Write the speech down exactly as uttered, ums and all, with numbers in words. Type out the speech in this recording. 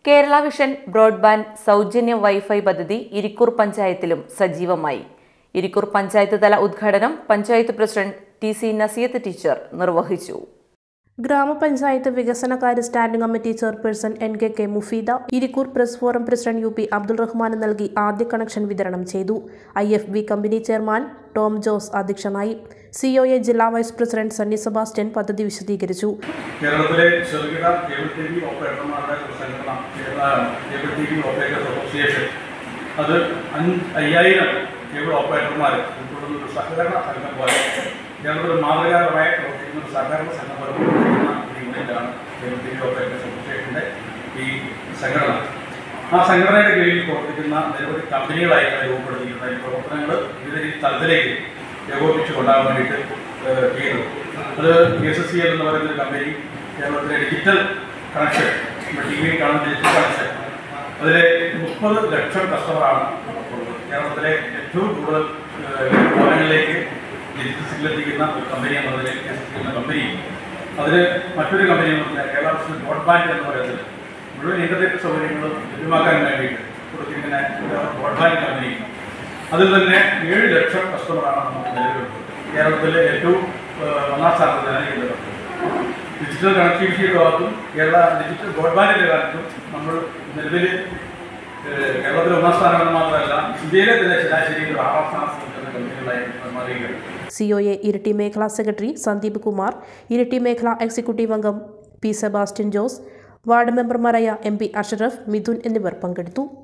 Kerala vision broadband സൗജന്യ wifi പദ്ധതി ഇരിക്കൂർ പഞ്ചായത്തിലും സജീവമായി. ഇരിക്കൂർ പഞ്ചായത്ത് തല ഉദ്ഘാടനം panchayat president T C Nasiyath teacher നിർവഹിച്ചു. ഗ്രാമപഞ്ചായത്ത് വികസനകാര്യ standing committee chairperson N K K Mufeeda, Irikkur press forum president U P Abdul Rahman നൽകി ആദ്യ കണക്ഷൻ വിതരണം ചെയ്തു. I F B company chairman Tom Jose അധ്യക്ഷനായി. സി ഒ എ ജില്ലാ വൈസ് പ്രസിഡന്റ് സണ്ണി സെബാസ്റ്റ്യൻ പദ്ധതി വിശദീകരിച്ചു. കേരളത്തിലെ ചെറുകിട കേബിൾ ടി വി ഓപ്പറേറ്റർമാരുടെ സംഘടന Kerala cable T V operators association അത് അയ്യായിരം കേബിൾ ഓപ്പറേറ്റർമാർ ഉൾപ്പെടുന്ന ഒരു സഹകരണ സംഘം പോലെ കേരളത്തിൽ മാതൃകാപരമായി പ്രവർത്തിക്കുന്ന ഒരു സഹകരണ സംഘം പോലെ പ്രവർത്തിക്കുന്ന ഒരു യൂണിറ്റാണ് കേബിൾ ടി വി ഓപ്പറേറ്റേഴ്സ് അസോസിയേഷൻ്റെ ഈ സംഘടന. ആ സംഘടനയുടെ കീഴിൽ പ്രവർത്തിക്കുന്ന നിരവധി കമ്പനികളായിട്ട് രൂപപ്പെടുത്തിയിട്ടുള്ള ഈ പ്രവർത്തനങ്ങൾ വിവിധ തലത്തിലേക്ക് ഏകോപിപ്പിച്ച് കൊണ്ടാകാൻ വേണ്ടിയിട്ട് ചെയ്യുന്നു. അത് എസ് എസ് സി എൽ എന്ന് പറയുന്ന ഒരു കമ്പനി കേരളത്തിലെ ഡിജിറ്റൽ കണക്ഷൻ, ടി വി കാണുന്ന ഡിജിറ്റൽ കണക്ഷൻ, അതിലെ മുപ്പത് ലക്ഷം കസ്റ്റമറാണ് ഉള്ളത്. കേരളത്തിലെ ഏറ്റവും കൂടുതൽ ഭവനങ്ങളിലേക്ക് ഡിജിറ്റൽ സിഗ്നലെത്തിക്കുന്ന ഒരു കമ്പനി എന്നതിൽ എസ് എസ് സി എന്ന കമ്പനി. അതിന് മറ്റൊരു കമ്പനി എന്ന് പറഞ്ഞാൽ കേരള വിഷൻ ബ്രോഡ്ബാൻഡ് എന്ന് പറയുന്നത് മുഴുവൻ ഇൻ്റർനെറ്റ് സൗകര്യങ്ങളും ലഭ്യമാക്കാൻ വേണ്ടിയിട്ട് കൊടുത്തിരിക്കുന്ന ബ്രോഡ്ബാൻഡ് കമ്പനി. അതിൽ തന്നെ ഏഴ് ലക്ഷം കസ്റ്റമറാണ് നമുക്ക് നിലവിലുള്ളത്. കേരളത്തിലെ ഏറ്റവും ഒന്നാം സ്ഥാനത്താണ് ഇത്. ഡിജിറ്റൽ കണക്ടിവിറ്റിയുടെ ഭാഗത്തും കേരള ഡിജിറ്റൽ ബ്രോഡ്ബാൻഡിൻ്റെ കാര്യത്തിലും നമ്മൾ നിലവിൽ കേരളത്തിലെ ഒന്നാം സ്ഥാനം മാത്രമല്ല ഇന്ത്യയിലെ തന്നെ ശരാശരി ഒരു ആറാം സ്ഥാനത്ത് കമ്പനികളായി മാറിയിരിക്കുകയാണ്. സി ഒ എ ഇരിട്ടി മേഖലാ സെക്രട്ടറി സന്ദീപ് കുമാർ, ഇരിട്ടി മേഖലാ എക്സിക്യൂട്ടീവ് അംഗം പി സെബാസ്റ്റ്യൻ ജോസ്, വാർഡ് മെമ്പർമാരായ എം പി അഷറഫ്, മിഥുൻ എന്നിവർ പങ്കെടുത്തു.